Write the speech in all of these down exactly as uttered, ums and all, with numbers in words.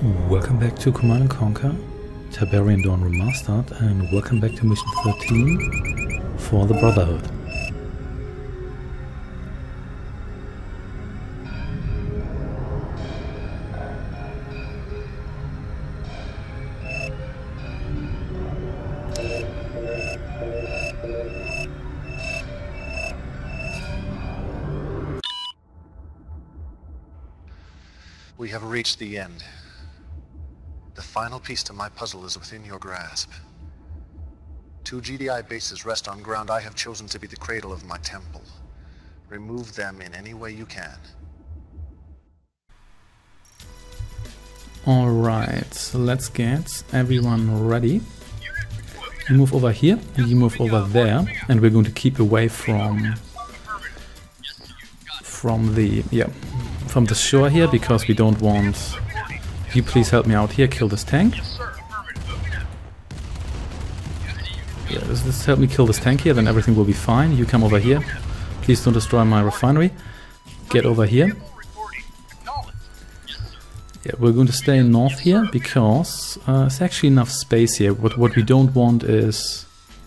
Welcome back to Command and Conquer, Tiberian Dawn Remastered, and welcome back to Mission thirteen for the Brotherhood. We have reached the end. The final piece to my puzzle is within your grasp. Two G D I bases rest on ground I have chosen to be the cradle of my temple. Remove them in any way you can. Alright, so let's get everyone ready. You move over here, and you move over there, and we're going to keep away from from the yeah from the shore here, because we don't want. You please help me out here, kill this tank. Yeah, let's, let's help me kill this tank here, then everything will be fine. You come over here. Please don't destroy my refinery. Get over here. Yeah, we're going to stay north here, because uh, there's actually enough space here. What, what we don't want is...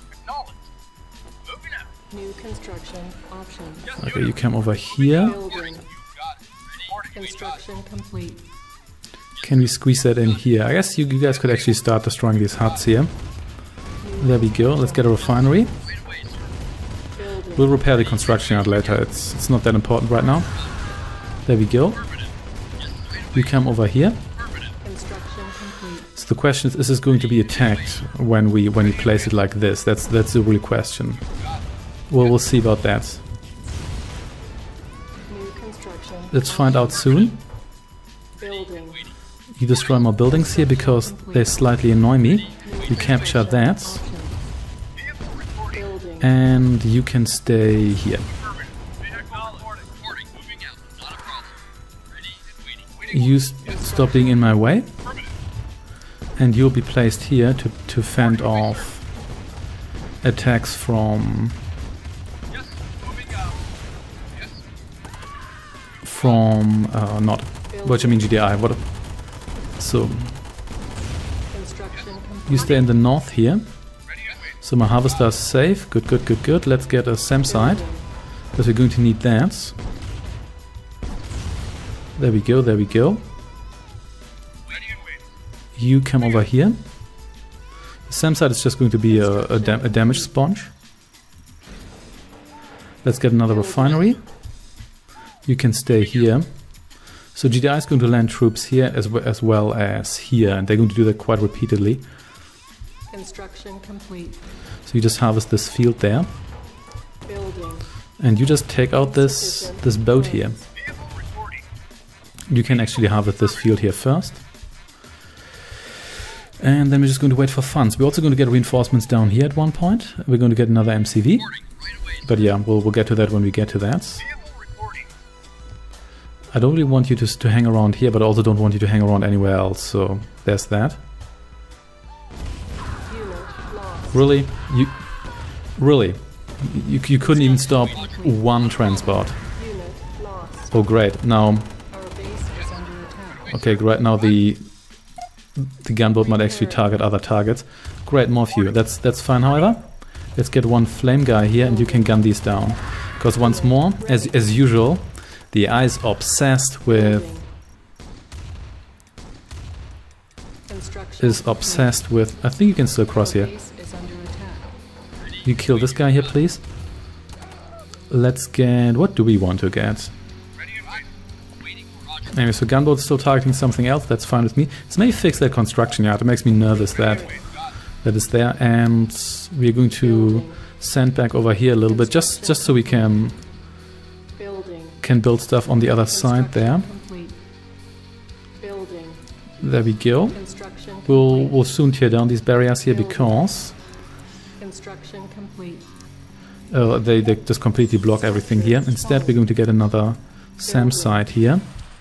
New construction options. Okay, you come over here. Building. Construction complete. Can we squeeze that in here? I guess you, you guys could actually start destroying these huts here. There we go. Let's get a refinery. We'll repair the construction yard later. It's it's not that important right now. There we go. You come over here. So the question is: is this going to be attacked when we when we place it like this? That's that's the real question. Well, we'll see about that. Let's find out soon. You destroy more buildings here because they slightly annoy me. You capture that. And you can stay here. You st stop being in my way. And you'll be placed here to, to fend off attacks from... From... Uh, not... What do you mean G D I? What... So, you stay in the north here. So my harvester is safe. Good, good, good, good. Let's get a SAM site, because we're going to need that. There we go, there we go. You come over here. The SAM site is just going to be a, a, dam a damage sponge. Let's get another refinery. You can stay here. So G D I is going to land troops here as, as well as here, and they're going to do that quite repeatedly. Construction complete. So you just harvest this field there. Building. And you just take out this this boat here. You can actually harvest this field here first. And then we're just going to wait for funds. We're also going to get reinforcements down here at one point. We're going to get another M C V. But yeah, we'll, we'll get to that when we get to that. I don't really want you to, to hang around here, but I also don't want you to hang around anywhere else, so there's that. Really? You... Really? You, you couldn't even stop one transport. Oh great, now... Okay, great, now the... The gunboat might actually target other targets. Great, more of you. That's, that's fine, however. Let's get one flame guy here, and you can gun these down. Because once more, as, as usual... The A I is obsessed with is obsessed with I think you can still cross here. You kill this guy here, please. Let's get what do we want to get? Anyway, so gunboat's still targeting something else, that's fine with me. Let's maybe fix that construction yard. It makes me nervous that that is there, and we're going to send back over here a little bit just just so we can can build stuff on the other side there. There we go. We'll we'll soon tear down these barriers here because uh, they they just completely block everything here. Instead, we're going to get another SAM site here.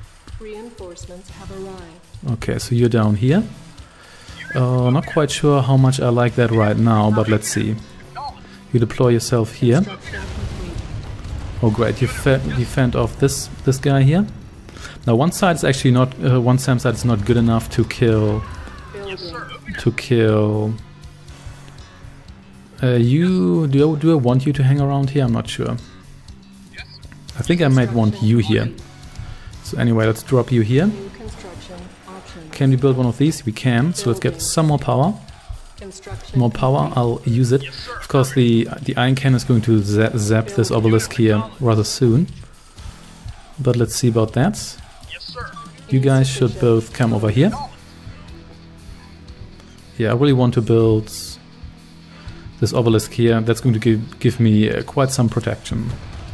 Okay, so you're down here. Uh, not quite sure how much I like that right now, but let's see. You deploy yourself here. Oh great, you, fe you fend off this this guy here. Now one side is actually not, uh, one SAM site is not good enough to kill, to kill, uh, you, do I, do I want you to hang around here? I'm not sure. I think I might want you here. So anyway, let's drop you here. Can we build one of these? We can, so let's get some more power. More power, I'll use it. Of course, the the iron cannon is going to zap, zap this obelisk here rather soon. But let's see about that. You guys should both come over here. Yeah, I really want to build this obelisk here. That's going to give, give me uh, quite some protection.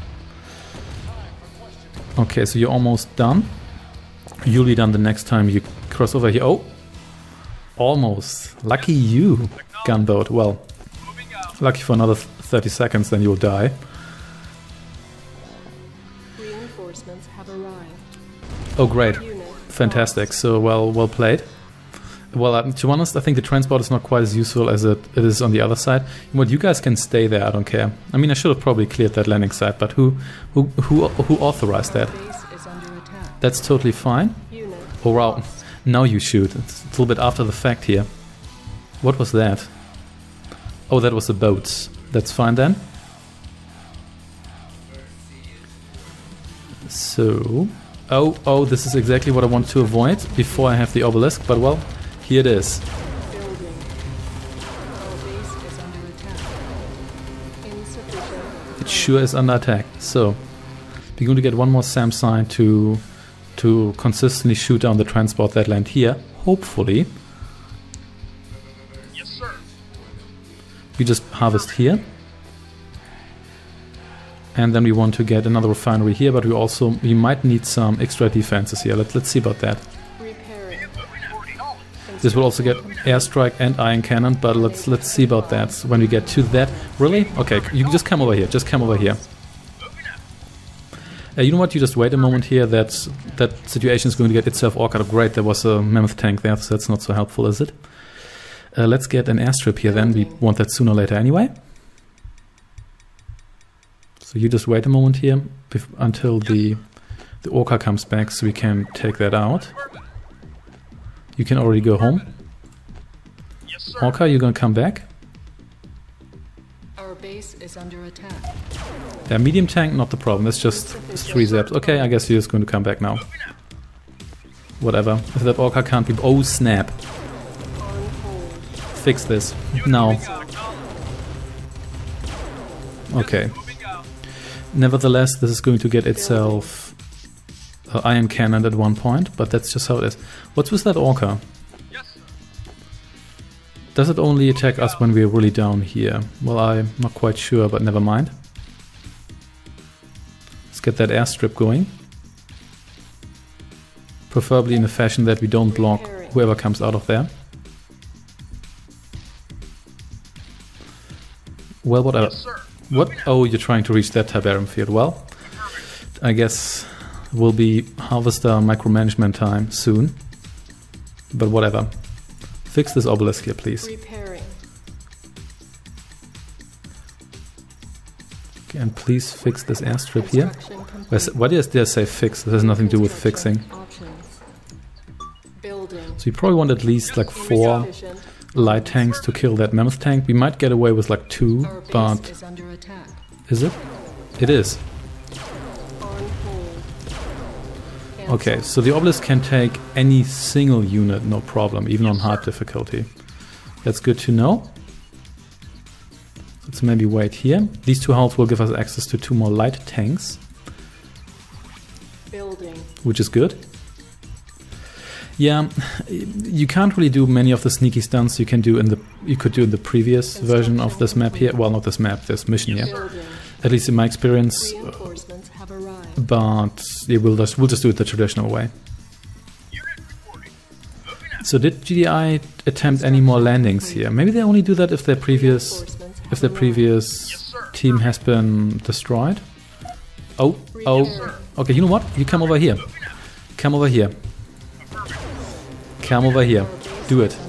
Okay, so you're almost done. You'll be done the next time you cross over here. Oh! Almost. Lucky you, gunboat. Well, lucky for another thirty seconds, then you'll die. Reinforcements have arrived. Oh, great. Fantastic. So, well, well played. Well, uh, to be honest, I think the transport is not quite as useful as it, it is on the other side. What, you guys can stay there, I don't care. I mean, I should have probably cleared that landing site, but who who who, who authorized that? That's totally fine. Oh, wow. Now you shoot. It's a little bit after the fact here. What was that? Oh, that was the boats. That's fine then. So... Oh, oh, this is exactly what I want to avoid before I have the obelisk, but well, here it is. It sure is under attack. So, we're going to get one more SAM sign to... to consistently shoot down the transport that land here, hopefully. Yes, sir. We just harvest here. And then we want to get another refinery here, but we also we might need some extra defenses here. Let, let's see about that. This will also get airstrike and iron cannon, but let's let's see about that when we get to that. Really? Okay, you can just come over here. Just come over here. Uh, you know what, you just wait a moment here, that that situation is going to get itself orcad. Great, there was a mammoth tank there, so that's not so helpful, is it? Uh, let's get an airstrip here then, we want that sooner or later anyway. So you just wait a moment here until the, the orca comes back so we can take that out. You can already go home. Orca, you're gonna come back? Our base is under attack. Yeah, medium tank, not the problem. It's just three zaps. Okay, I guess you're just going to come back now. Whatever. If that orca can't be... Oh, snap. Fix this. Now. Okay. Nevertheless, this is going to get itself uh, iron cannon at one point, but that's just how it is. What's with that orca? Does it only attack us when we're really down here? Well, I'm not quite sure, but never mind. Let's get that airstrip going. Preferably in a fashion that we don't block whoever comes out of there. Well, whatever. Yes, what? Oh, you're trying to reach that Tiberium field. Well, I guess will be harvester micromanagement time soon. But whatever. Fix this obelisk here, please. Repairing. Okay, and please fix this airstrip here. Why did I say fix? This has nothing to do with fixing. So you probably want at least like four light tanks to kill that mammoth tank. We might get away with like two, but... Is it? It is. Okay, so the obelisk can take any single unit, no problem, even on hard difficulty. That's good to know. Let's maybe wait here. These two hulls will give us access to two more light tanks. Building. Which is good. Yeah, you can't really do many of the sneaky stunts you can do in the you could do in the previous version of this map here. Well, not this map, this mission here. Building. At least in my experience. But yeah, we'll just we'll just do it the traditional way. So did G D I attempt any more landings here? Maybe they only do that if their previous if their previous team has been destroyed. Oh, oh. Okay, you know what? You come over here. Come over here. Come over here. Do it.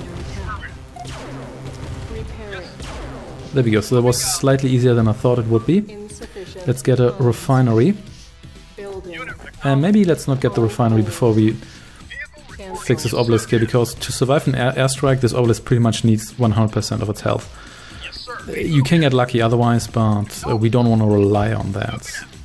There we go. So that was slightly easier than I thought it would be. Let's get a refinery. And maybe let's not get the refinery before we fix this obelisk here, because to survive an air airstrike, this obelisk pretty much needs one hundred percent of its health. You can get lucky otherwise, but uh, we don't want to rely on that.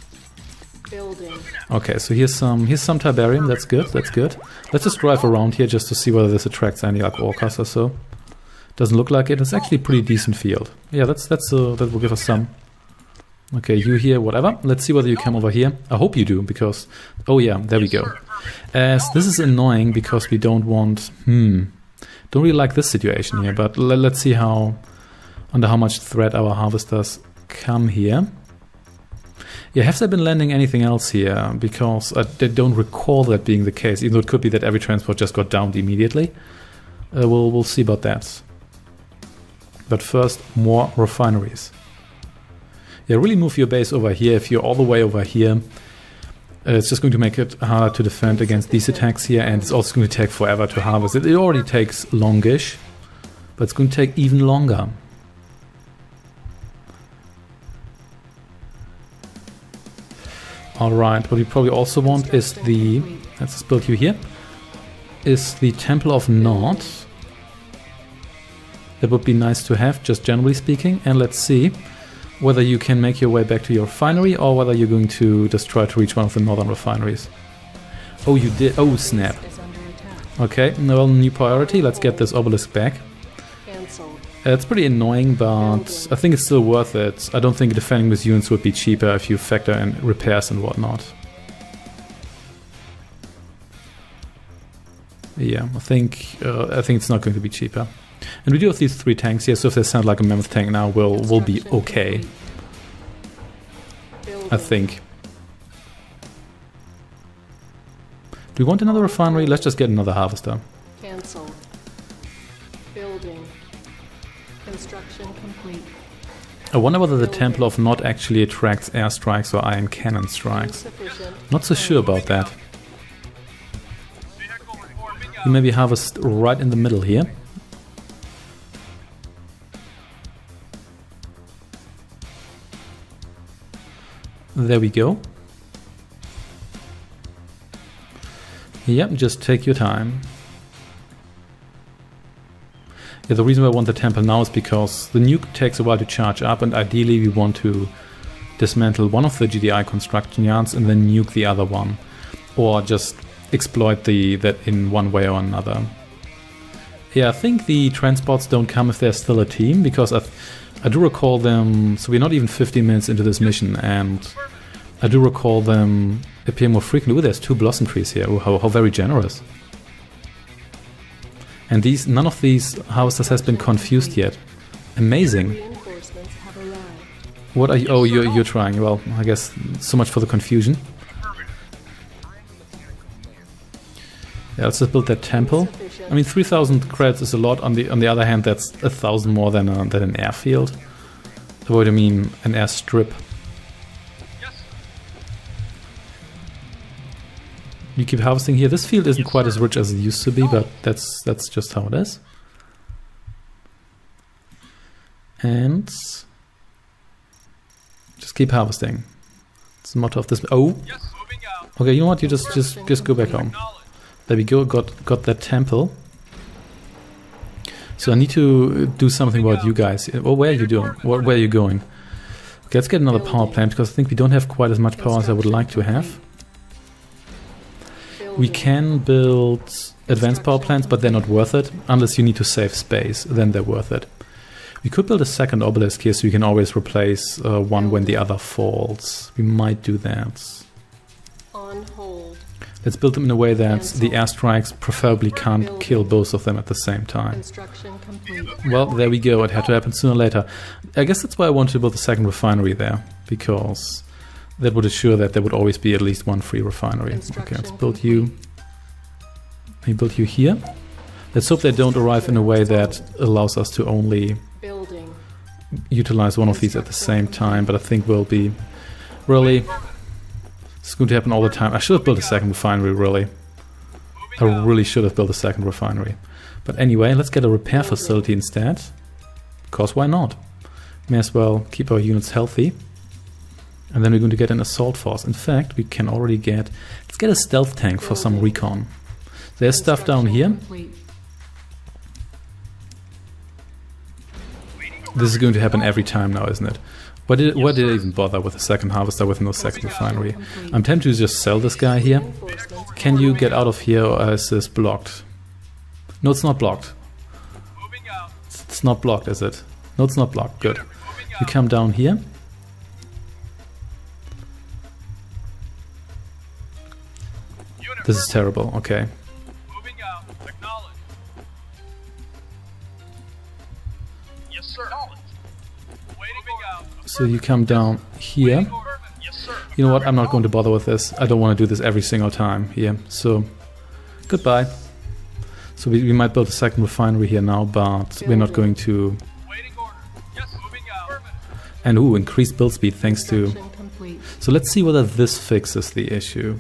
Okay, so here's some here's some Tiberium. That's good. That's good. Let's just drive around here just to see whether this attracts any like orcas or so. Doesn't look like it. It's actually a pretty decent field. Yeah, that's that's uh, that will give us some. Okay, you here, whatever. Let's see whether you come over here. I hope you do, because oh yeah, there we go. As this is annoying because we don't want. Hmm, don't really like this situation here. But l let's see how under how much threat our harvesters come here. Yeah, have they been landing anything else here? Because I don't recall that being the case, even though it could be that every transport just got downed immediately. Uh, we'll, we'll see about that. But first, more refineries. Yeah, really move your base over here. If you're all the way over here, uh, it's just going to make it harder to defend against these attacks here, and it's also going to take forever to harvest it. It already takes longish, but it's going to take even longer. Alright, what we probably also want is the, let's just build you here, is the Temple of Nod. That would be nice to have, just generally speaking. And let's see whether you can make your way back to your refinery or whether you're going to just try to reach one of the northern refineries. Oh, you did. Oh, snap. Okay, well, new priority. Let's get this obelisk back. Uh, it's pretty annoying, but I think it's still worth it. I don't think defending with units would be cheaper if you factor in repairs and whatnot. Yeah, I think uh, I think it's not going to be cheaper. And we do have these three tanks here, so if they sound like a mammoth tank now, we'll we'll be okay. I think. Do we want another refinery? Let's just get another harvester. Cancel. Building. Construction complete. I wonder whether the Temple of Nod actually attracts airstrikes or iron cannon strikes. Not so sure about that. We maybe harvest right in the middle here. There we go. Yep, just take your time. Yeah, the reason why I want the temple now is because the nuke takes a while to charge up, and ideally we want to dismantle one of the G D I construction yards and then nuke the other one. Or just exploit the that in one way or another. Yeah, I think the transports don't come if they're still a team, because I, I do recall them, so we're not even fifteen minutes into this mission, and I do recall them appear more frequently. Oh, there's two blossom trees here. Oh, how, how very generous. And these, none of these harvesters has been confused yet. Amazing. What are you? Oh, you're, you're trying. Well, I guess so much for the confusion. Yeah, let's just build that temple. I mean, three thousand credits is a lot. On the on the other hand, that's a thousand more than a, than an airfield. What I mean, an airstrip. You keep harvesting here. This field isn't quite as rich as it used to be, but that's that's just how it is. And just keep harvesting. It's the motto of this. Oh, okay. You know what? You just just just go back home. There we go. Got got that temple. So I need to do something about you guys. Oh, where are you doing? Where, where are you going? Okay, let's get another power plant, because I think we don't have quite as much power as I would like to have. We can build advanced power plants, but they're not worth it. Unless you need to save space, then they're worth it. We could build a second obelisk here, so you can always replace uh, one when the other falls. We might do that. On hold. Let's build them in a way that the airstrikes preferably can't kill both of them at the same time. Construction complete. Well, there we go. It had to happen sooner or later. I guess that's why I wanted to build the second refinery there, because that would assure that there would always be at least one free refinery. Okay, let's build you. Let me build you here. Let's hope they don't arrive in a way that allows us to only Building. utilize one of these at the same time, but I think we'll be really... It's going to happen all the time. I should have built a second refinery, really. I really should have built a second refinery. But anyway, let's get a repair facility instead. Because why not? May as well keep our units healthy. And then we're going to get an assault force. In fact, we can already get... Let's get a stealth tank for some recon. There's stuff down here. Complete. This is going to happen every time now, isn't it? Why did, why did I even bother with a second harvester with no second refinery? I'm tempted to just sell this guy here. Reinforcements Can you get out of here, or is this blocked? No, it's not blocked. It's, it's not blocked, is it? No, it's not blocked. Good. You come down here. This is terrible. Okay. Moving out. Acknowledge. Yes, sir. Acknowledge. Waiting out. So you come down here. Yes, sir. You know what? I'm not going to bother with this. I don't want to do this every single time here. So, goodbye. So we, we might build a second refinery here now, but we're not going to... Waiting order. Yes, moving out. And ooh, increased build speed thanks to... construction complete. So let's see whether this fixes the issue.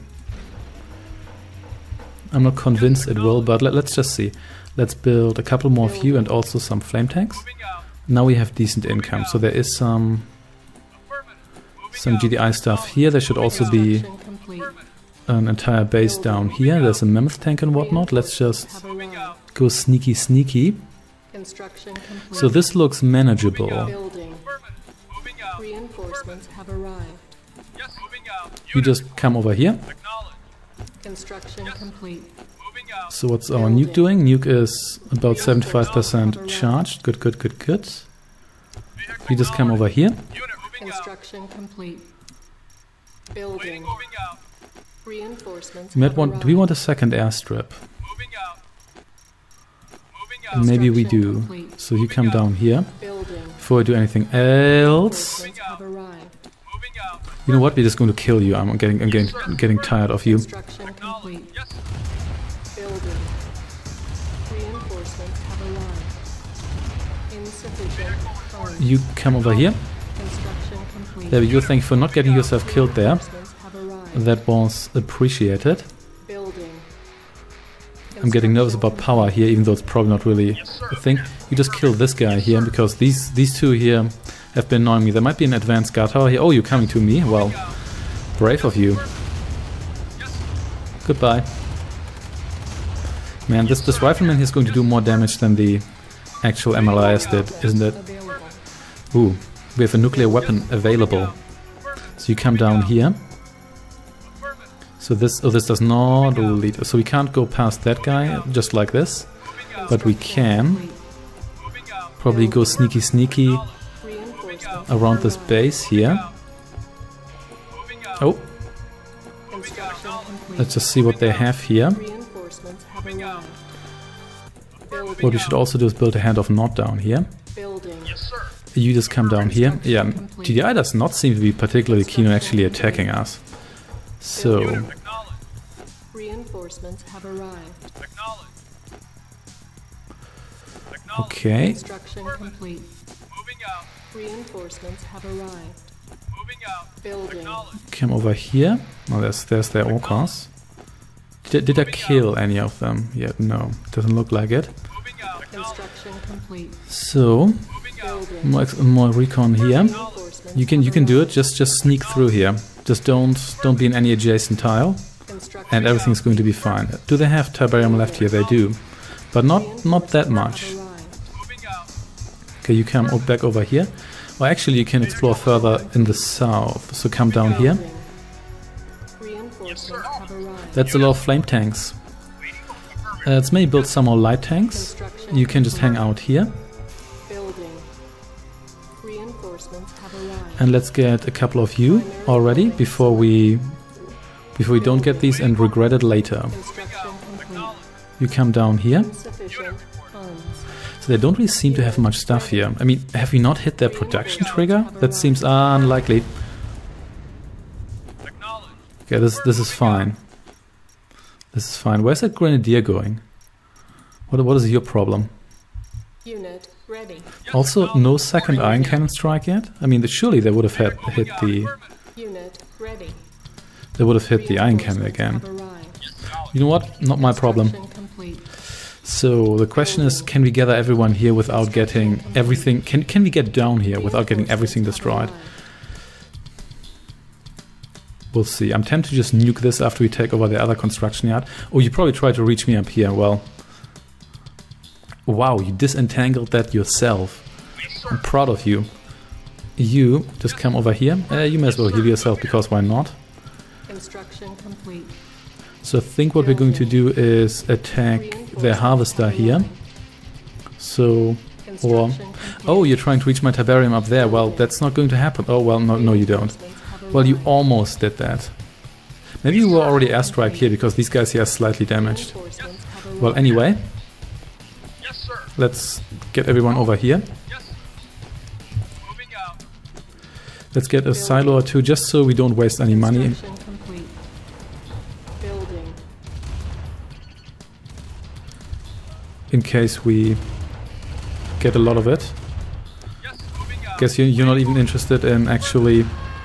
I'm not convinced it will, but let, let's just see. Let's build a couple more of you and also some flame tanks. Moving out. Now we have decent income, so there is some Affirmative. Moving some G D I stuff here. There should also be Construction complete. an entire base down here. There's a mammoth tank and whatnot. Let's just Have arrived. go sneaky sneaky. Construction complete. So this looks manageable. Building. Affirmative. Moving out. Reinforcements have arrived. Yes, moving out. You just come over here. Acknowledge. Construction complete. Moving out. So what's our nuke doing? Nuke is about seventy-five percent charged. Good, good, good, good. You just come over here. Unit moving out. Construction complete. Building. Moving out. Reinforcements We might have want, do we arrived. want a second airstrip? Moving out. Moving out. Maybe we Construction do. complete. So you come down here. Building. Before I do anything else, Reinforcements have arrived. Moving out. you know what? We're just going to kill you. I'm getting, I'm getting, getting tired of you. Construction complete. Yes. Building. Reinforcements have arrived. Insufficient funds. You come over here. Construction complete. There we go. Thank you for not getting yourself killed there. Reinforcements have arrived. That was appreciated. Building. I'm getting nervous about power here, even though it's probably not really a thing. You just kill this guy here, because these these two here have been annoying me. There might be an advanced guard tower here. Oh, you're coming to me? Well, brave of you. Goodbye. Man, this, this rifleman here is going to do more damage than the actual M L I S did, isn't it? Available. Ooh, we have a nuclear weapon available. So you come down here. So this, oh, this does not lead. So we can't go past that guy just like this, but we can Complete. probably go sneaky sneaky Reinforcements around this arrived. base here. Oh, Construction complete. let's just see what they have here. Reinforcements have arrived. Building. What we should also do is build a hand of Nod down here. Building. You just come down here. Yeah, G D I does not seem to be particularly keen on actually attacking us. So, Acknowledge. Reinforcements have arrived. Acknowledge. Acknowledge. okay. Construction complete. Moving out. Reinforcements have arrived. Moving out. Building. Acknowledge. Come over here. Oh, there's, there's their orcas. Did, did I kill any of them yet? No, doesn't look like it. Moving out. Acknowledge. Construction complete. So, Moving out. Building. more, ex- more recon here. Reinforcements You can you have can do it. arrived. Just just sneak through here. Just don't don't be in any adjacent tile, Construction and everything's going to be fine. Do they have Tiberium left here? They do, but not not that much. have arrived. Moving out. Okay, you come o- back over here. Well, actually, you can explore further in the south. So come down here. Building. Reinforcements have arrived. That's a lot of flame tanks. Uh, let's maybe build some more light tanks. Construction You can just hang out here, Building. Reinforcements have arrived. and let's get a couple of you already before we before we don't get these and regret it later. Construction complete. You come down here. Insufficient funds. So they don't really seem to have much stuff here. I mean, have we not hit their production trigger? That seems unlikely. Acknowledge. Okay, this this is fine. This is fine. Where's that grenadier going? What what is your problem? Unit ready. Also, no second iron cannon strike yet? I mean, surely they would have had hit the Unit ready. they would have hit the iron cannon Reinforcements again. have arrived. You know what? Not my problem. Construction complete. So the question is, can we gather everyone here without getting everything? Can can we get down here without getting everything destroyed? We'll see. I'm tempted to just nuke this after we take over the other construction yard. Oh, you probably tried to reach me up here. Well, wow, you disentangled that yourself. I'm proud of you. You just come over here. Uh, you may as well heal yourself, because why not? Construction complete. So I think what we're going to do is attack their harvester here. So, or... Oh, you're trying to reach my Tiberium up there. Well, that's not going to happen. Oh, well, no, no you don't. Well, you almost did that. Maybe you were already airstrike here, because these guys here are slightly damaged. Well, anyway, let's get everyone over here. Let's get a silo or two, just so we don't waste any money. In case we get a lot of it. Guess you, you're not even interested in actually...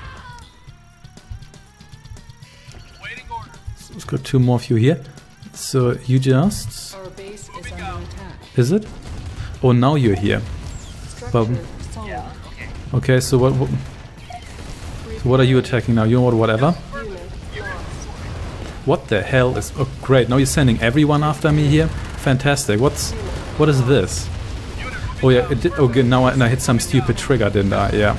Let's got two more of you here. So you just... Our base is under attack. Is it? Oh, now you're here. Well, okay, so what, what... So what are you attacking now? You know what, whatever. What the hell is... Oh, great, now you're sending everyone after me here? Fantastic. What's... What is this? Oh yeah, it did... Okay, now I, and I hit some stupid trigger, didn't I? Yeah.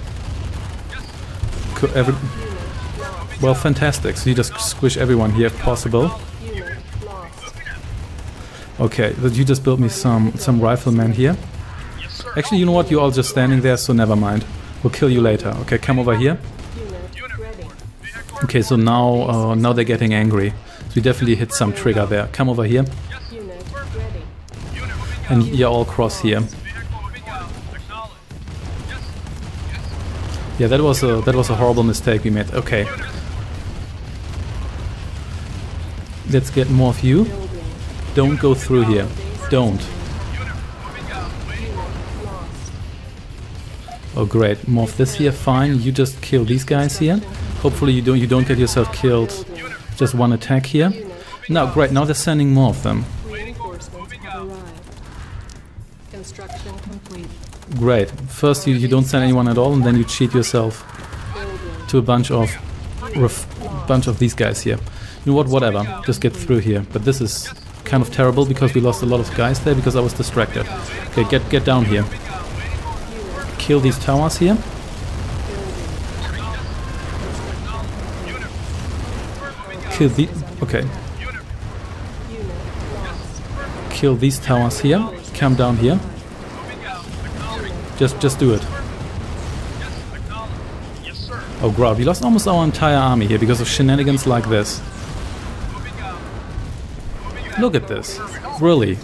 Could every... Well, fantastic. So you just squish everyone here if possible. Okay, but you just built me some, some riflemen here. Actually, you know what? You're all just standing there, so never mind. We'll kill you later. Okay, come over here. Okay, so now uh, now they're getting angry. So we definitely hit some trigger there. Come over here. And you're all cross here. Yeah, that was a that was a horrible mistake we made. Okay. Let's get more of you. Don't go through here. Don't. Oh great, more of this here, fine. You just kill these guys here. Hopefully you don't you don't get yourself killed. Just one attack here. No, great, now they're sending more of them. Great. First you, you don't send anyone at all, and then you cheat yourself to a bunch of ref, bunch of these guys here. You know what, whatever. Just get through here. But this is kind of terrible because we lost a lot of guys there because I was distracted. Okay, get get down here. Kill these towers here. Kill the... Okay. Kill these towers here. Come down here. Just just do it. Oh god, we lost almost our entire army here because of shenanigans like this. Look at this. Really.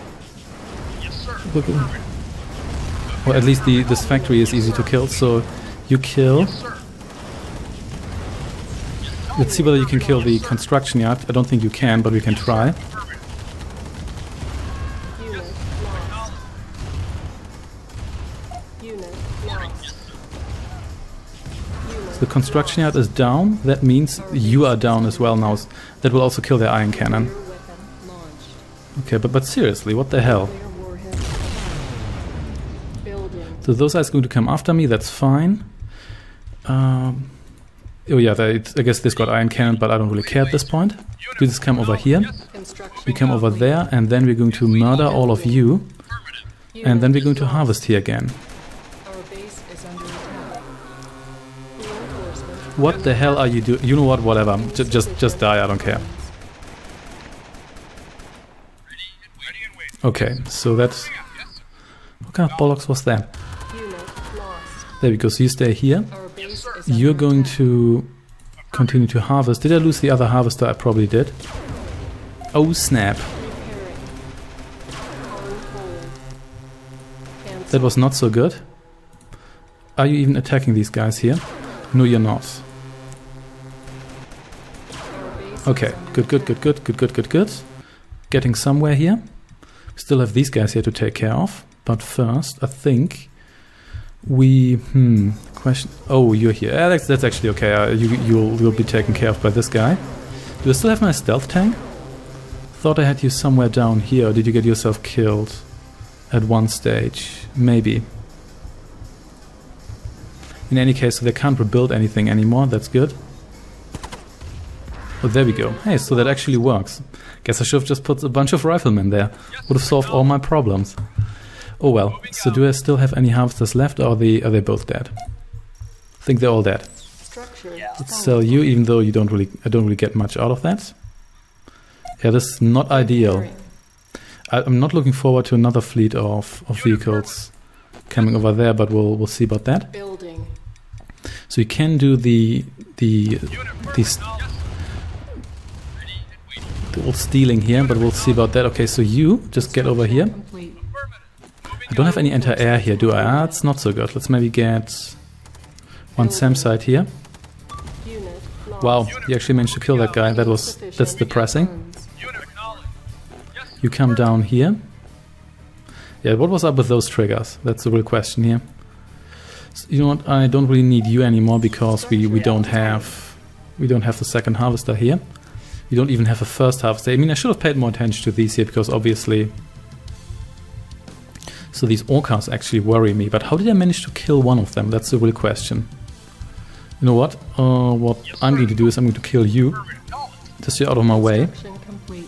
Look at... Well, at least the this factory is easy to kill, so you kill. Let's see whether you can kill the construction yard. I don't think you can, but we can try. So the construction yard is down. That means you are down as well now. That will also kill their iron cannon. Okay, but but seriously, what the hell? So those guys are going to come after me, that's fine. Um, oh yeah, they, I guess this got iron cannon, but I don't really care at this point. We just come over here, we come over there, and then we're going to murder all of you. And then we're going to harvest here again. What the hell are you doing? You know what, whatever. J just, just die, I don't care. Okay, so that's... What kind of bollocks was that? There we go, so you stay here. You're going to continue to harvest. Did I lose the other harvester? I probably did. Oh snap. That was not so good. Are you even attacking these guys here? No, you're not. Okay, good, good, good, good, good, good, good, good. Getting somewhere here. Still have these guys here to take care of. But first, I think we hmm question. Oh, you're here. Yeah, that's that's actually okay. Uh, you you'll you'll be taken care of by this guy. Do I still have my stealth tank? Thought I had you somewhere down here. Or did you get yourself killed at one stage? Maybe. In any case, so they can't rebuild anything anymore. That's good. Oh, there we go. Hey, so that actually works. Guess I should have just put a bunch of riflemen there. Would have solved all my problems. Oh well. So do I still have any harvesters left, or are they, are they both dead? I think they're all dead. Structure. Let's sell you, even though you don't really, I don't really get much out of that. Yeah, this is not ideal. I, I'm not looking forward to another fleet of, of vehicles coming over there, but we'll we'll see about that. Building. So you can do the the these the old stealing here, but we'll see about that. Okay, so you just get over here. Complete. I don't have any anti-air here, do I? Ah, it's not so good. Let's maybe get one SAM site here. Unit lost. Wow, you actually managed to kill that guy. That was that's depressing. Funds. Unit acknowledged. Yes, You come down here. Yeah, what was up with those triggers? That's the real question here. So, you know what? I don't really need you anymore because we we don't have we don't have the second harvester here. We don't even have a first harvester. I mean, I should have paid more attention to these here because obviously. So these orcas actually worry me. But how did I manage to kill one of them? That's the real question. You know what? Uh, what I'm going to do is I'm going to kill you. Just get out of my way. Construction complete.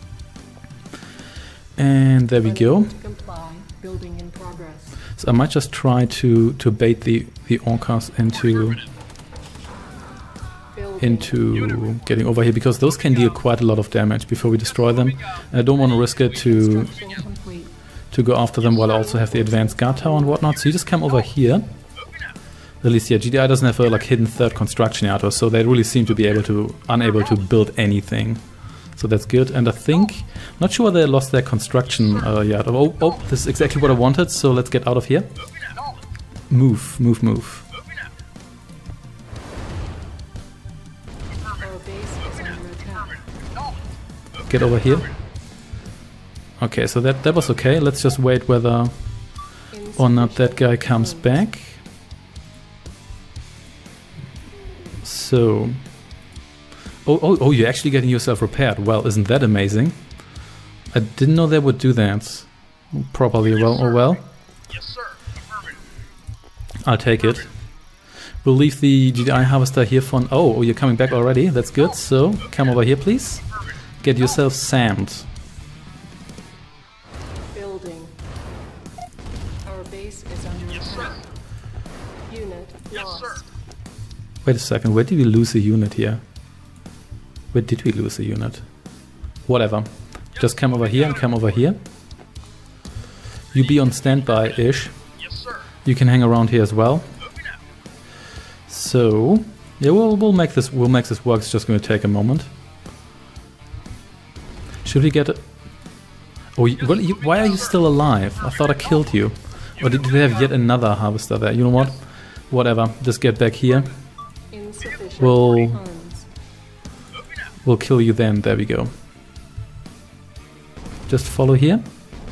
And there we go. Unable to comply. Building in progress. So I might just try to to bait the the orcas into Building. into getting over here because those can deal quite a lot of damage before we destroy them. And I don't want to risk it to Construction complete. to go after them while I also have the advanced guard tower and whatnot. So you just come over here. At least, yeah, G D I doesn't have a like hidden third construction yard, so they really seem to be able to unable to build anything. So that's good. And I think, not sure they lost their construction uh, yard. Oh, oh, this is exactly what I wanted. So let's get out of here. Move, move, move. Our base is under attack. Get over here. Okay, so that that was okay. Let's just wait whether or not that guy comes back. So, oh, oh, oh, you're actually getting yourself repaired. Well, isn't that amazing? I didn't know they would do that properly. Well, oh well. yes, sir. Affirmative. I'll take it. We'll leave the G D I harvester here for. Oh, oh, you're coming back already. That's good. So, come over here, please. Get yourself sammed. Building. Our base is under attack. Unit lost. Wait a second. Where did we lose a unit here? Where did we lose a unit? Whatever. Just come over here and come over here. You be on standby-ish. Yes, sir. You can hang around here as well. So, yeah, we'll we'll make this we'll make this work. It's just going to take a moment. Should we get it? Oh, you, well, you, why are you still alive? I thought I killed you. Or did they have yet another harvester there? You know what? Whatever. Just get back here. Insufficient We'll funds. we'll kill you then. There we go. Just follow here.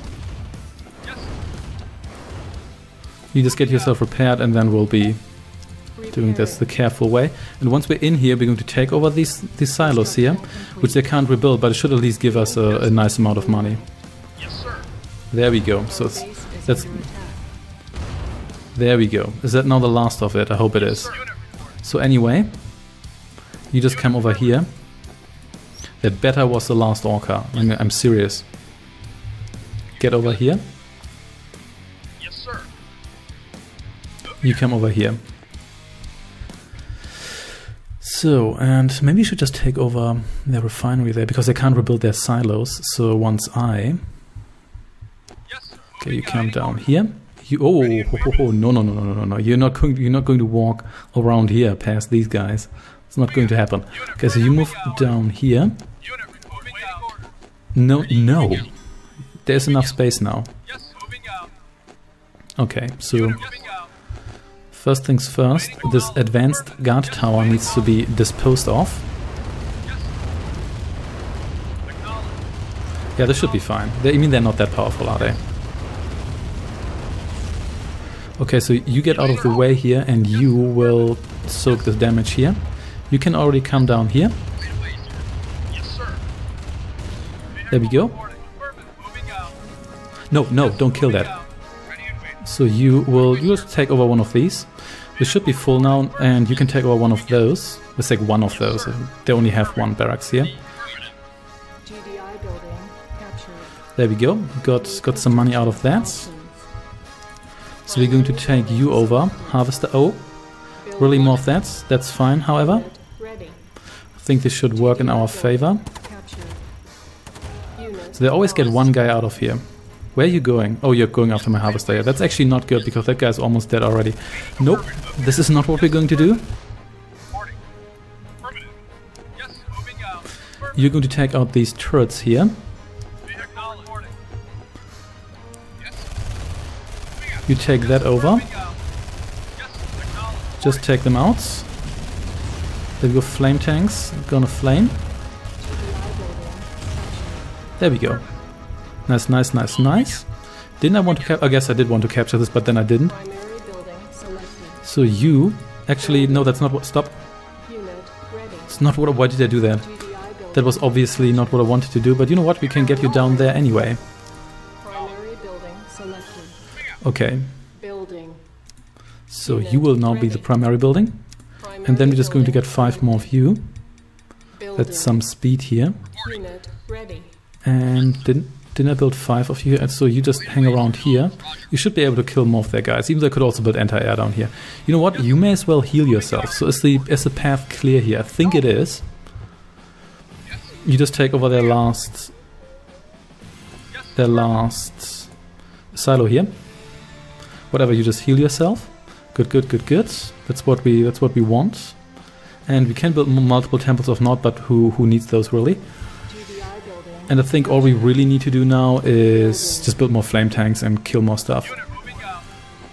You just get yourself repaired and then we'll be doing this the careful way. And once we're in here, we're going to take over these these silos here, which they can't rebuild, but it should at least give us a, a nice amount of money. Yes, sir. There we go. So it's, that's there we go. Is that now the last of it? I hope it is. So anyway, you just come over here. That better was the last orca. I'm, I'm serious. Get over here. Yes, sir. You come over here. So, and maybe you should just take over their refinery there, because they can't rebuild their silos. So once I... Yes, sir. Okay, you come down here. You, oh, oh, oh, oh, no, no, no, no, no, no. You're not going. You're not going to walk around here past these guys. It's not going to happen. Okay, so you move down here. Unit moving out. No, no. There's enough space now. Yes, moving out. Okay, so Moving out. first things first. This advanced guard tower needs to be disposed of. Acknowledged. Yeah, this should be fine. They, I mean, they're not that powerful, are they? Okay, so you get out of the way here and you will soak the damage here. You can already come down here. Yes, sir. There we go. Moving out. No, no, don't kill that. Ready and waiting. So you will you will take over one of these. This should be full now, and you can take over one of those. Let's take one of those. They only have one barracks here. G D I building captured. There we go. Got got some money out of that. So we're going to take you over, Harvester. Oh, really more of that. That's fine. However, Ready. I think this should work in our favor. Captured. Unit So they always get lost. one guy out of here. Where are you going? Oh, you're going after my Harvester. Yeah, that's actually not good because that guy's almost dead already. Nope, this is not what we're going to do. Reporting. Affirmative. Yes, moving out. Affirmative. You're going to take out these turrets here. Vehicle reporting. Yes. You take that over. Moving out. Yes, acknowledged. Just take them out. There we go, flame tanks. Gonna flame. G D I building captured. There we go. Nice, nice, nice, nice. Didn't I want to cap- I guess I did want to capture this, but then I didn't. Primary building selected. So you... Actually, no, that's not what... Stop. Unit ready. It's not what... Why did I do that? G D I building. That was obviously not what I wanted to do, but you know what? We can get you down there anyway. Primary building selected. Okay. Building. So you will now be the primary building. And then we're just going to get five more of you. That's some speed here. Unit ready. And didn't... Didn't I build five of you? And so you just hang around here. You should be able to kill more of their guys. Even though I could also build anti-air down here. You know what? You may as well heal yourself. So is the is the path clear here? I think it is. You just take over their last their last silo here. Whatever, you just heal yourself. Good, good, good, good. That's what we that's what we want. And we can build m- multiple temples of Nod, but who who needs those really? And I think all we really need to do now is just build more flame tanks and kill more stuff. Unit moving out.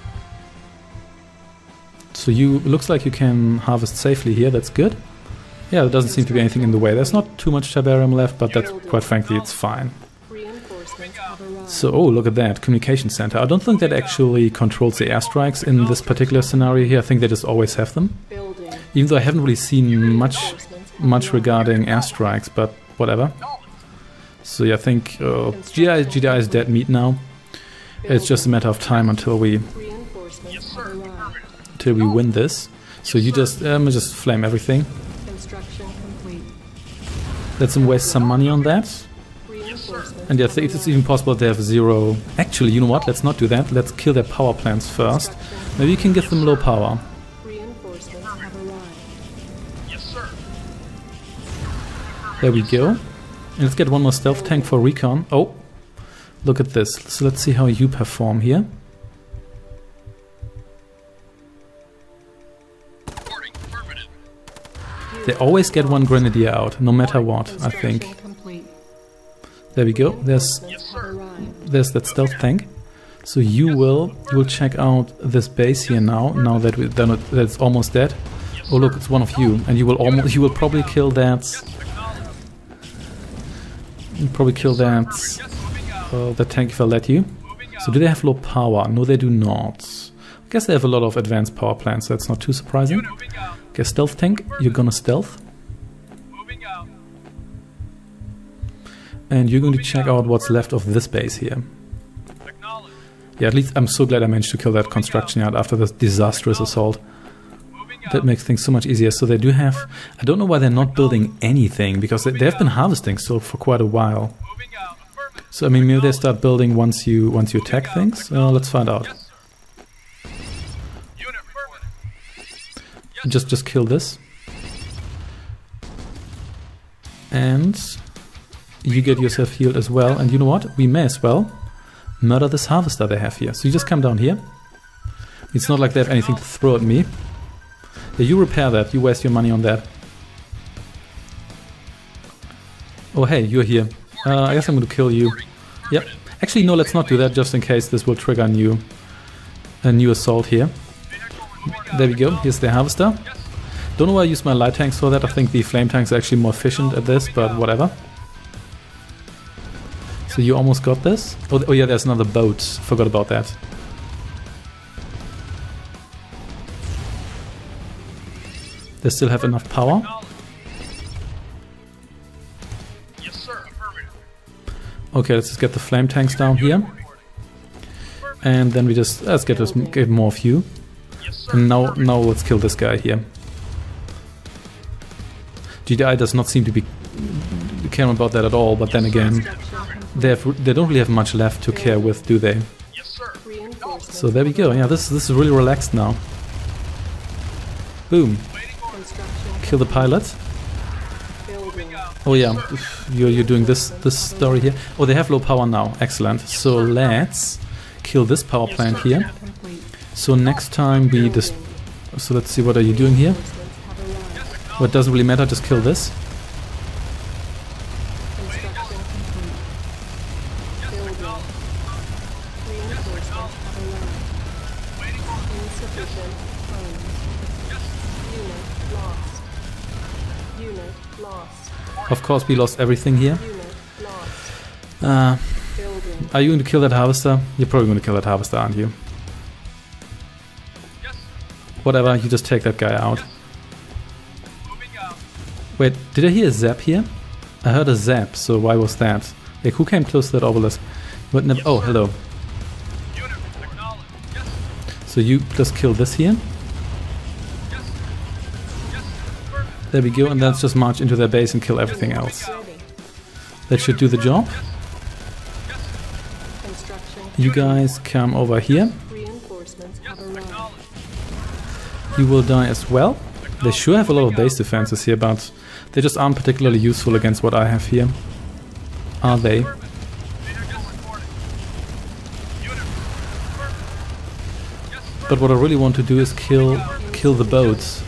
So you looks like you can harvest safely here, that's good. Yeah, there doesn't seem to be anything in the way. There's not too much Tiberium left, but that's quite frankly it's fine. Reinforcements have arrived. So, oh, look at that, communication center. I don't think that actually controls the airstrikes in this particular scenario here. I think they just always have them. Building. Even though I haven't really seen much, much regarding airstrikes, but whatever. So yeah, I think uh, G D I, G D I is dead meat now. It's just a matter of time until we Reinforcements have arrived. until we win this. So you just um, just flame everything. Construction complete. Let's waste some money on that. Reinforcements. And yeah, I think it's even possible they have zero. Actually, you know what? Let's not do that. Let's kill their power plants first. Maybe you can give them low power. Reinforcements have arrived. Yes, sir. There we go. And let's get one more stealth tank for recon. Oh, look at this. So let's see how you perform here. Reporting. Affirmative. They always get one grenadier out, no matter what, I think. Construction complete. There we go. There's Reinforcements have arrived. there's that stealth tank. So you will you will check out this base here now. Now that we that it- that it's almost dead. Oh look, it's one of you, and you will almost you will probably kill that. You probably kill that Yes, moving out. uh, that tank if I let you. Moving So out. do they have low power? No, they do not. I guess they have a lot of advanced power plants. So that's not too surprising. Unit moving out. Okay, stealth tank. You're gonna stealth, Moving out. and you're going to check out what's left of this base here. Acknowledged. Yeah, at least I'm so glad I managed to kill that construction yard after this disastrous assault. Moving out. That makes things so much easier. So they do have... I don't know why they're not building anything, because they, they have been harvesting still for quite a while. Moving out. Affirmative. So, I mean, maybe they start building once you once you attack things? Uh, let's find out. Yes, sir. Unit affirmative. Just, just kill this. And you get yourself healed as well. And you know what? We may as well murder this harvester they have here. So you just come down here. It's not like they have anything to throw at me. Yeah, you repair that. You waste your money on that. Oh, hey, you're here. Uh, I guess I'm going to kill you. Yep. Actually, no, let's not do that, just in case this will trigger a new, a new assault here. There we go. Here's the harvester. Don't know why I use my light tanks for that. I think the flame tanks are actually more efficient at this, but whatever. So you almost got this. Oh, oh yeah, there's another boat. Forgot about that. They still have enough power. Yes, sir. Affirmative. Okay, let's just get the flame tanks down here. And then we just, let's get, this, get more of you. And now, now let's kill this guy here. G D I does not seem to be caring about that at all, but then again, they have, they don't really have much left to care with, do they? Yes, sir. Reinforcements. So there we go. Yeah, this this is really relaxed now. Boom. Construction. Kill the pilot. Building. Oh yeah, you're you're doing this this story here. Oh, they have low power now. Excellent. So let's kill this power plant here. Complete. So next time we just. So let's see, what are you doing here? Reinforcements have arrived. Well, it doesn't really matter. Just kill this. Construction complete. Building. Reinforcements have arrived. Insufficient funds. Unit lost. Unit lost. Of course, we lost everything here. Unit lost. Uh, Building. are you going to kill that harvester? You're probably going to kill that harvester, aren't you? Yes. Whatever. You just take that guy out. Moving out. Wait, did I hear a zap here? I heard a zap. So why was that? Like, who came close to that obelisk? What never, oh, hello. Unit acknowledged. Yes. So you just kill this here. Yes. Yes. Affirmative. There we go, and let's just march into their base and kill everything else. Ready. That should do the job. Construction. You guys come over here. Reinforcements have arrived. Acknowledged. You will die as well. They sure have a lot of base defenses here, but they just aren't particularly useful against what I have here. Are they? Affirmative. Vehicle reporting. Unit. Affirmative. Yes. But what I really want to do is kill kill the boats.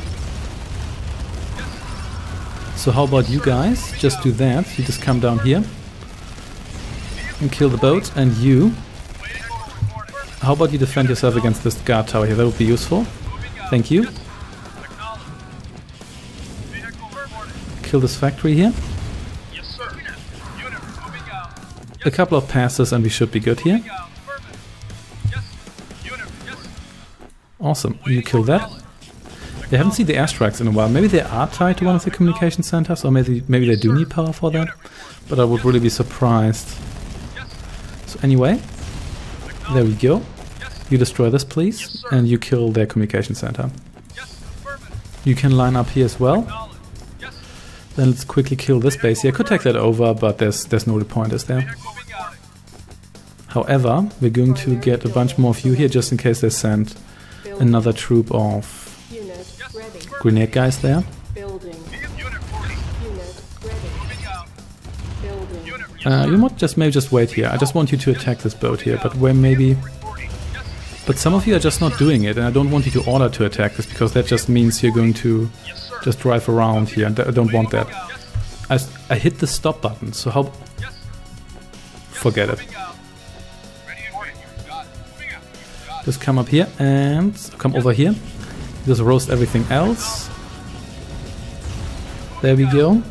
So how about you guys? Just do that. You just come down here and kill the boats. And you, Vehicle reporting. how about you defend yourself against this guard tower here? That would be useful. Thank you. Acknowledged. Vehicle reporting. Kill this factory here. Yes, sir. Unit moving out. A couple of passes and we should be good here. Moving out. Affirmative. Yes. Unit. Yes. Awesome. You kill that. They haven't seen the airstrikes in a while. Maybe they are tied to one of the communication centers, or maybe maybe they do need power for that. But I would really be surprised. So anyway, there we go. You destroy this, please, and you kill their communication center. Yes. Affirmative. You can line up here as well. Acknowledged. Yes. Then let's quickly kill this base here. I could take that over, but there's there's no point, is there? Moving out. However, we're going to get a bunch more of you here just in case they send Building. another troop of Unit ready. grenade guys there. Building. Unit forty. Unit ready. Moving out. Building. Unit. Uh, you might just maybe just wait here. I just want you to attack this boat here, but where maybe. Reporting. Yes. But some of you are just not doing it, and I don't want you to order to attack this because that just means you're going to Yes, sir. just drive around here, and I don't want that. Yes. I, s- I hit the stop button, so how? Yes. Forget it. Moving out. Ready and waiting. You got it. Moving out. You got it. Just come up here and come over here. Just roast everything else. There we go.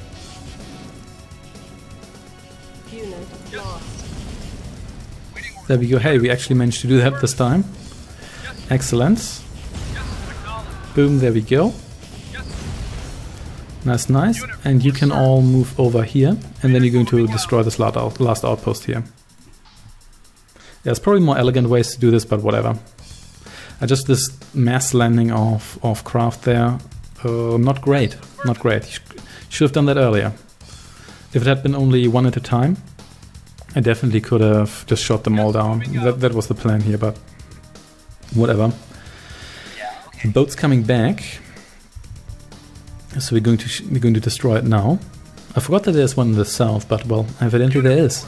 Unit lost. Waiting order. There we go. Hey, we actually managed to do that this time. Excellent. Yes. Acknowledged. Boom, there we go. Yes. Nice, nice. And you can all move over here, and then you're going to destroy this last, out, last outpost here. There's probably more elegant ways to do this, but whatever. I just this mass landing of, of craft there, uh, not great, not great. Sh should have done that earlier. If it had been only one at a time, I definitely could have just shot them all down. That, that was the plan here, but whatever. The boat's coming back, so we're going to sh we're going to destroy it now. I forgot that there's one in the south, but well, evidently there is.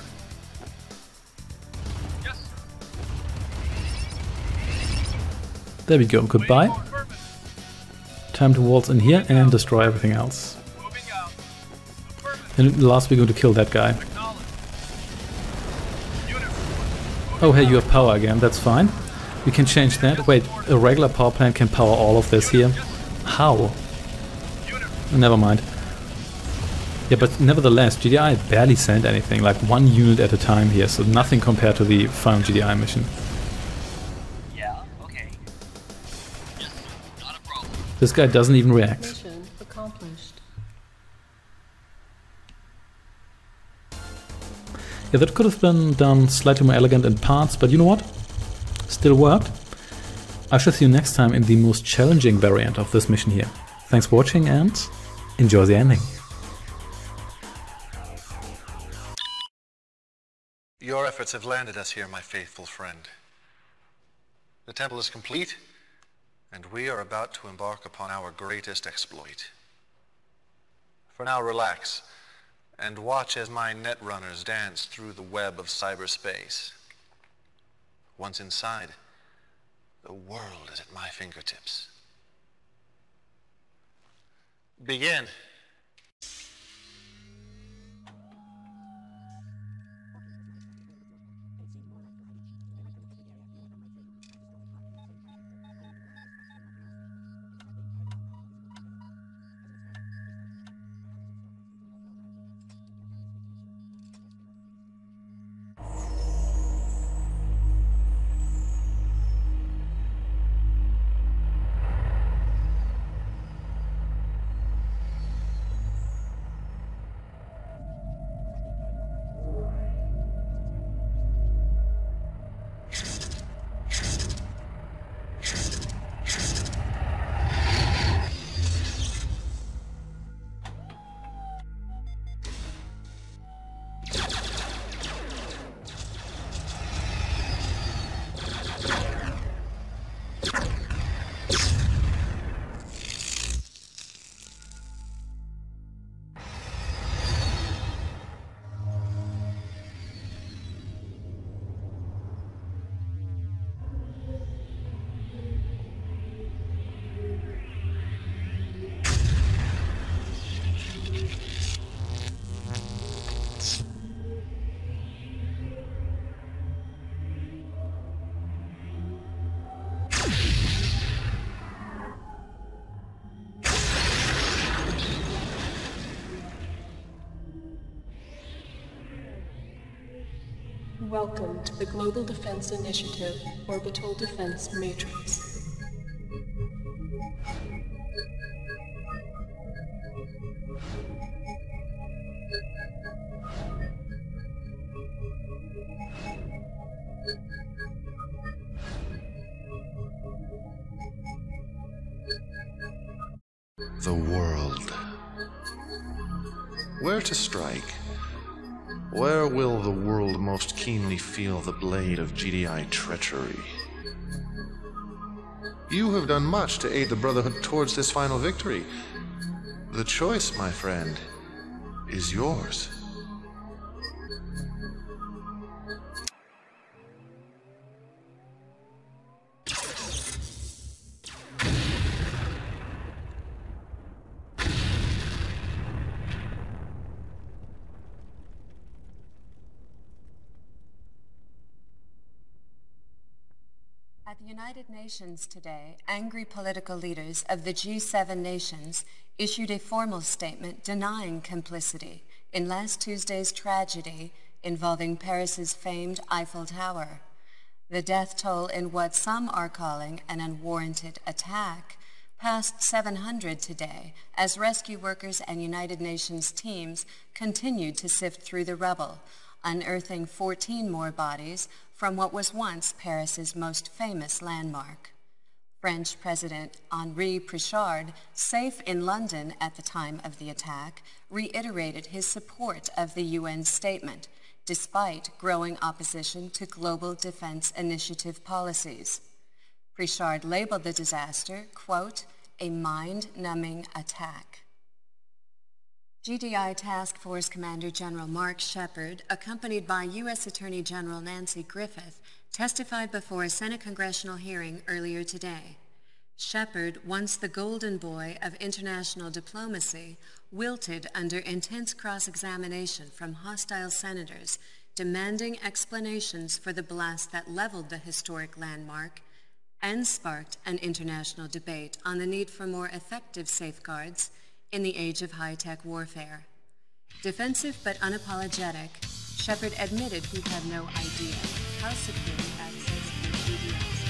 Yes. There we go. Goodbye. Affirmative. Time to waltz in here and destroy everything else. Moving out. Affirmative. And last we're going to kill that guy. Acknowledged. Unit. Oh hey, you have power again, that's fine. We can change that. Wait, a regular power plant can power all of this here? How? Unit. Never mind. Yeah, but nevertheless, G D I barely sent anything, like one unit at a time here, so nothing compared to the final G D I mission. Yeah, okay. Not a problem. This guy doesn't even react. Mission accomplished. Yeah, that could have been done slightly more elegant in parts, but you know what? Still worked. I shall see you next time in the most challenging variant of this mission here. Thanks for watching and enjoy the ending. Your efforts have landed us here, my faithful friend. The temple is complete, and we are about to embark upon our greatest exploit. For now, relax, and watch as my netrunners dance through the web of cyberspace. Once inside, the world is at my fingertips. Begin. Welcome to the Global Defense Initiative Orbital Defense Matrix. The world. Where to strike? Where will the world most keenly feel the blade of G D I treachery? You have done much to aid the Brotherhood towards this final victory. The choice, my friend, is yours. At the United Nations today, angry political leaders of the G seven nations issued a formal statement denying complicity in last Tuesday's tragedy involving Paris's famed Eiffel Tower. The death toll in what some are calling an unwarranted attack passed seven hundred today as rescue workers and United Nations teams continued to sift through the rubble, unearthing fourteen more bodies from what was once Paris's most famous landmark. French President Henri Prichard, safe in London at the time of the attack, reiterated his support of the U N statement, despite growing opposition to global defense initiative policies. Prichard labeled the disaster, quote, a mind-numbing attack. G D I Task Force Commander General Mark Shepard, accompanied by U S Attorney General Nancy Griffith, testified before a Senate congressional hearing earlier today. Shepard, once the golden boy of international diplomacy, wilted under intense cross-examination from hostile senators, demanding explanations for the blast that leveled the historic landmark and sparked an international debate on the need for more effective safeguards in the age of high-tech warfare. Defensive but unapologetic, Shepard admitted he had no idea how security access to G D S